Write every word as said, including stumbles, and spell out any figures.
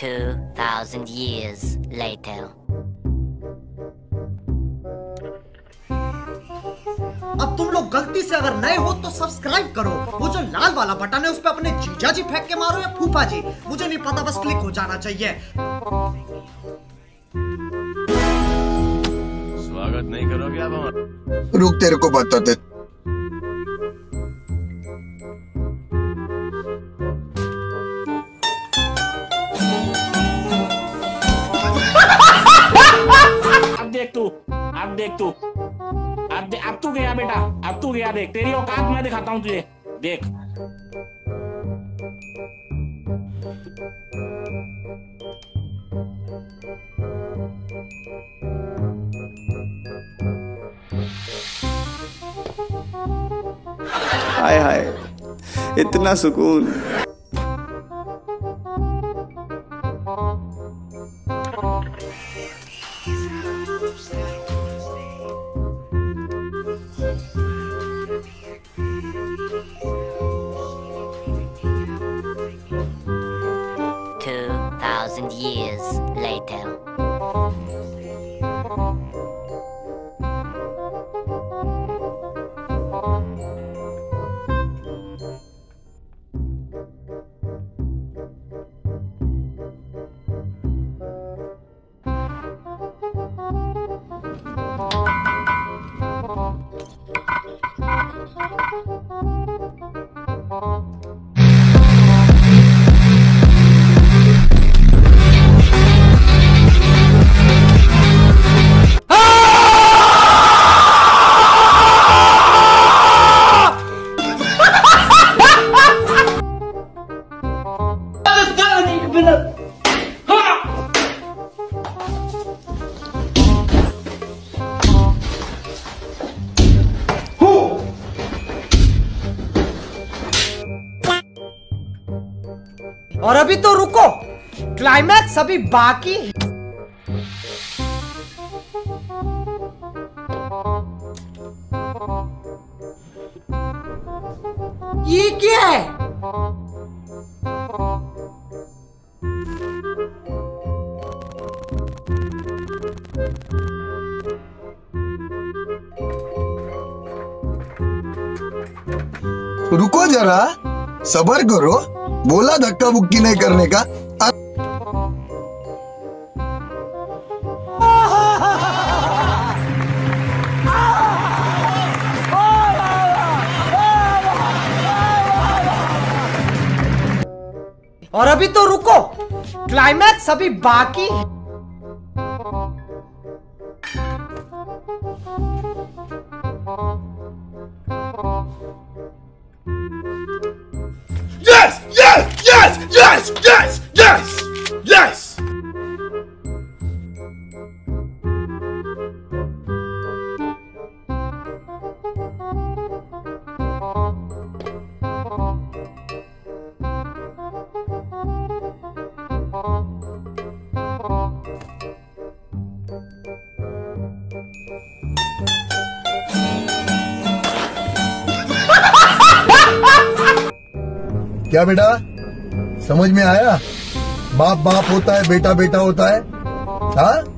Two thousand years later. अब तुम लोग गलती से अगर नए हो तो सब्सक्राइब करो। वो जो लाल वाला बटन है उस पे अपने जीजा जी फेंक के मारो या फूफा जी, मुझे नहीं पता, बस क्लिक हो जाना चाहिए। स्वागत नहीं करोगे आप? रुक, तेरे को बताते। अब देख तू, अब देख तू, अब दे, अब तू गया बेटा, अब तू गया। देख तेरी औकात मैं दिखाता हूँ तुझे, देख। हाय हाय, इतना सुकून। Two thousand years later. और अभी तो रुको, क्लाइमैक्स अभी बाकी है। ये क्या है? रुको जरा, सबर करो। बोला धक्का बुक्की नहीं करने का। और अभी तो रुको, क्लाइमैक्स अभी बाकी है। Yes! Yes! Yes! Yes! Yes! Yes! Yes! क्या बेटा, समझ में आया? बाप बाप होता है, बेटा बेटा होता है। हाँ?